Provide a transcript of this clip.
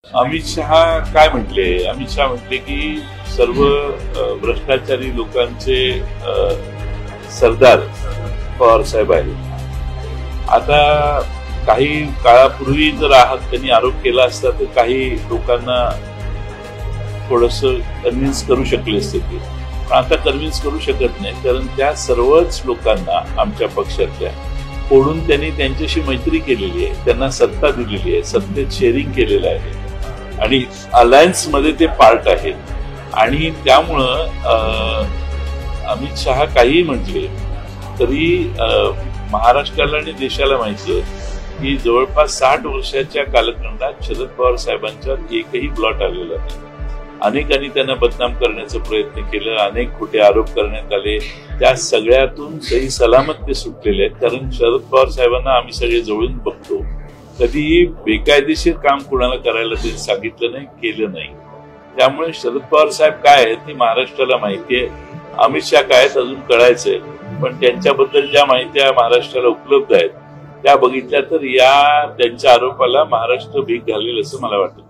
अमित शहा काय म्हटले? अमित शहा म्हटले की सर्व भ्रष्टाचारी लोकांचे सरदार पवार साहेब आहेत. आता काही काळापूर्वी जर त्यांनी आरोप केला असता तर काही लोकांना थोडस कन्व्हिन्स करू शकले असते ते, पण आता कन्व्हिन्स करू शकत नाही, कारण त्या सर्वच लोकांना आमच्या पक्षातल्या फोडून त्यांनी त्यांच्याशी मैत्री केलेली आहे, त्यांना सत्ता दिलेली आहे, सत्तेत शेअरिंग केलेलं आहे आणि अलायन्स मध्ये ते पार्ट आहेत. आणि त्यामुळं अमित शहा काही म्हटले तरी महाराष्ट्राला आणि देशाला माहिती आहे की जवळपास 60 वर्षाच्या कालखंडात शरद पवार साहेबांच्यावर एकही प्लॉट आलेला नाही. अनेकांनी त्यांना बदनाम करण्याचा प्रयत्न केला, अनेक खोटे आरोप करण्यात आले, त्या सगळ्यातून सही सलामत ते सुटलेले आहेत. कारण शरद पवार साहेबांना आम्ही सगळे जवळून बघतो, कधीही बेकायदेशीर काम कुणाला करायला ते सांगितलं नाही, केलं नाही. त्यामुळे शरद पवार साहेब काय आहेत हे महाराष्ट्राला माहिती आहे. अमित शहा काय आहेत अजून कळायचंय, पण त्यांच्याबद्दल ज्या माहित्या महाराष्ट्राला उपलब्ध आहेत त्या बघितल्या तर या त्यांच्या आरोपाला महाराष्ट्र भीक घालेल असं मला वाटतं.